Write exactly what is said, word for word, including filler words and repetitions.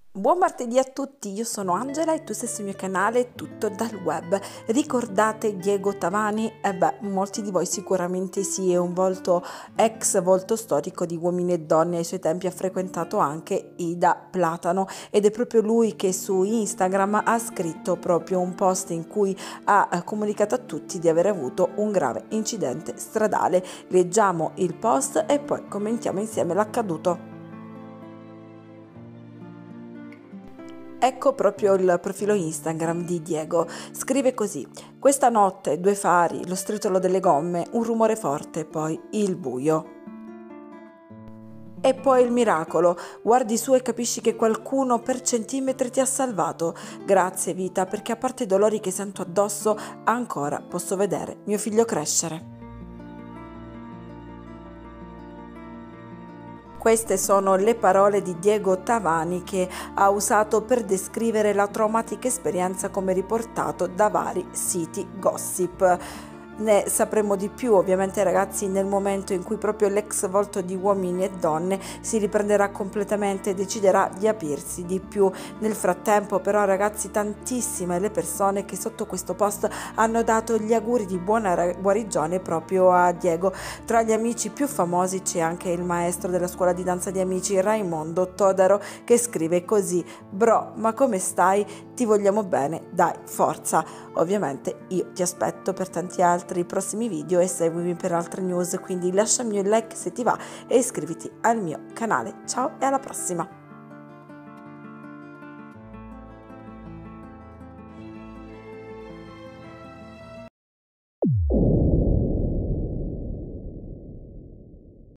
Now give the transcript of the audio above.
Buon martedì a tutti, io sono Angela e tu sei sul mio canale Tutto dal Web. Ricordate Diego Tavani? Eh beh, molti di voi sicuramente sì, è un volto, ex volto storico di Uomini e Donne, ai suoi tempi ha frequentato anche Ida Platano ed è proprio lui che su Instagram ha scritto proprio un post in cui ha eh, comunicato a tutti di aver avuto un grave incidente stradale. Leggiamo il post e poi commentiamo insieme l'accaduto. Ecco proprio il profilo Instagram di Diego. Scrive così: questa notte, due fari, lo stritolo delle gomme, un rumore forte, poi il buio. E poi il miracolo. Guardi su e capisci che qualcuno per centimetri ti ha salvato. Grazie vita, perché a parte i dolori che sento addosso, ancora posso vedere mio figlio crescere. Queste sono le parole di Diego Tavani che ha usato per descrivere la traumatica esperienza come riportato da vari siti gossip. Ne sapremo di più ovviamente ragazzi nel momento in cui proprio l'ex volto di Uomini e Donne si riprenderà completamente e deciderà di aprirsi di più. Nel frattempo però ragazzi tantissime le persone che sotto questo post hanno dato gli auguri di buona guarigione proprio a Diego. Tra gli amici più famosi c'è anche il maestro della scuola di danza di amici Raimondo Todaro che scrive così: bro, ma come stai? Ti vogliamo bene, dai, forza. Ovviamente io ti aspetto per tanti altri prossimi video e seguimi per altre news, quindi lasciami un like se ti va e iscriviti al mio canale. Ciao e alla prossima!